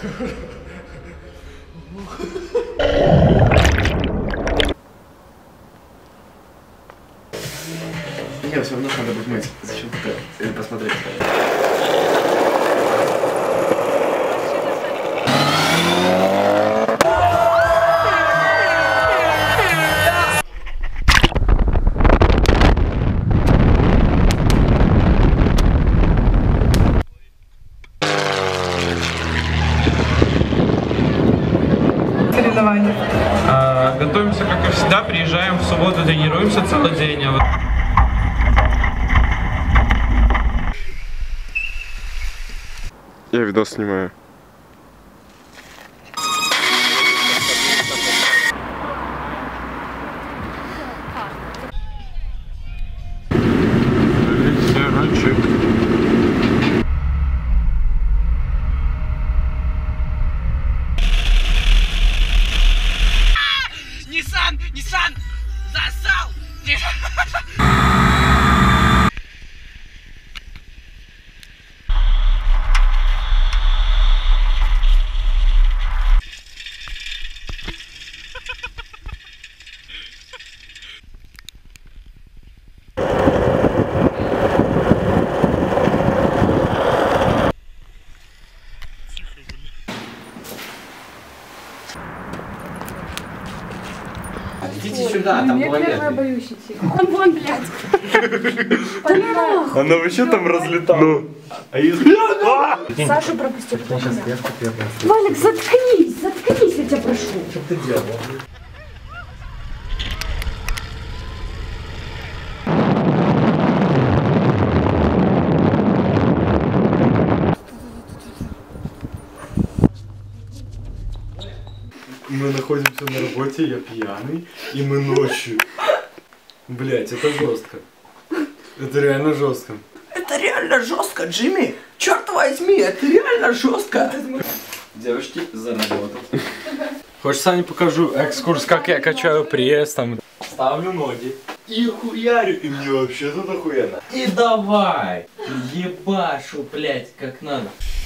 Нет, все равно надо будет мыть. Зачем это? Посмотреть. Готовимся, как и всегда, приезжаем в субботу, тренируемся целый день. Я видос снимаю. Ниссан! Засал! Идите сюда, там туалет. Я боюсь идти. Вон, блядь. Она вообще там разлетала. Сашу пропусти. Валик, заткнись, я тебя прошу. Что ты делал? Мы находимся на работе, я пьяный, и мы ночью. Блять, это жестко. Это реально жестко. Это реально жестко, Джимми! Черт возьми, это реально жестко! Девушки, за работу. Хочешь, Сане покажу экскурс, как я качаю пресс там. Ставлю ноги и хуярю, и мне вообще тут охуенно. И давай! Ебашу, блять, как надо.